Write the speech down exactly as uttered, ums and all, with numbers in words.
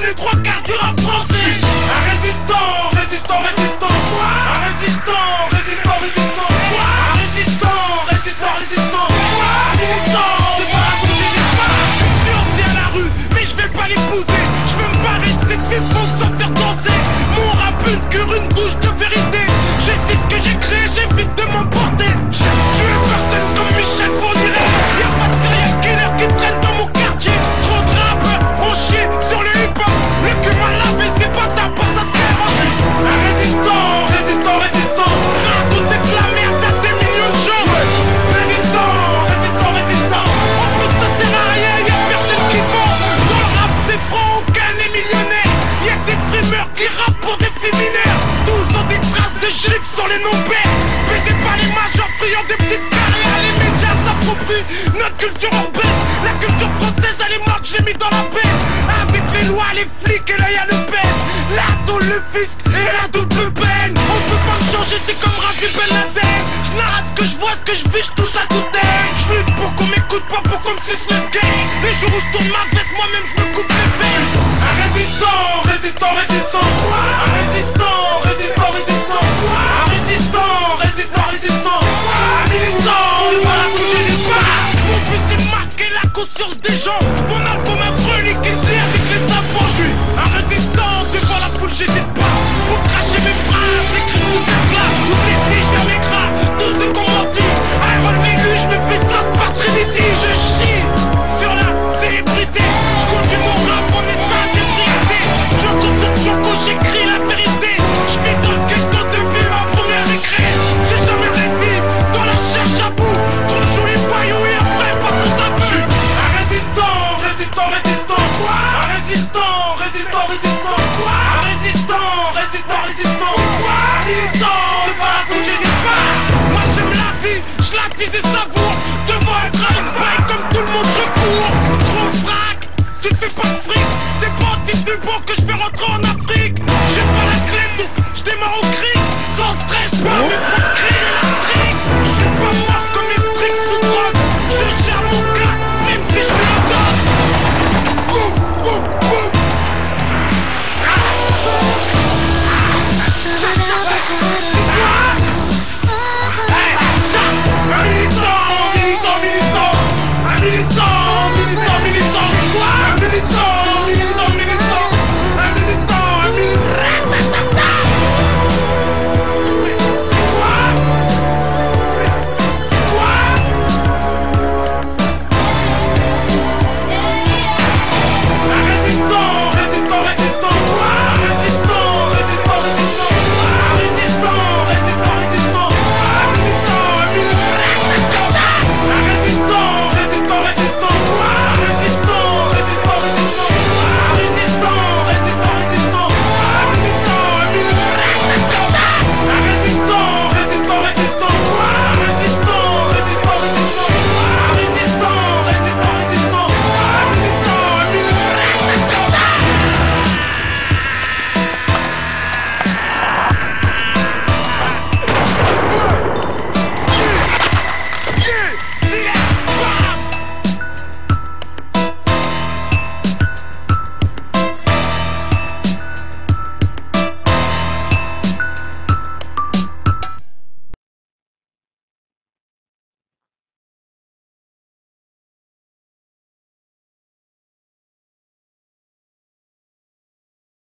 les trois quarts du rap français. Un résistant, résistant, résistant. Un résistant, résistant, résistant. Un résistant, résistant, résistant. Un militant, c'est pas la bouche des pas. Je suis fiancé à la rue, mais je vais pas l'épouser. Je veux me barrer de cette ville pour s'en faire danser. Mon rap une cure, une douche de vérité. Je sais ce que j'ai créé, j'évite de m'emporter. J'ai tué personne comme Michel Fourniret. Y'a pas de serial killer qui traîne dans mon quartier. Trop de rappeurs, on chie sur le hip-hop. Le cul mal lavé, c'est pas ta porte, ça se fait. Un résistant, résistant, résistant. Rien tout est de la merde, t'as des millions de gens. Résistant, résistant, résistant. En plus ça sert à rien, y'a personne qui vend. Dans le rap c'est franc, aucun est millionnaire. Y'a que des frimeurs qui rappent pour des féminaires. Tous ont des traces de gifs sur les noms-pères. Baisés par les majors friands des petites carrières. Les médias s'approprient notre culture urbaine. La culture française elle est morte, je l'ai mis dans la paix. Avec les lois, les flics et l'œil à le peine. La tôle, le fisc et la double peine. On peut pas me changer, c'est comme Rafi Ben Laden. Je narrate ce que je vois, ce que je vis, je touche à tout aime. Je lutte pour qu'on m'écoute, pas pour qu'on me suce le game. Les jours où je tourne ma veste, moi-même je me coupe les veines. Un résistant, résistant, résistant. Un résistant, résistant, résistant. Un résistant, résistant, résistant. Un militant, il va la bouger des pas. Mon but c'est marquer la conscience des gens.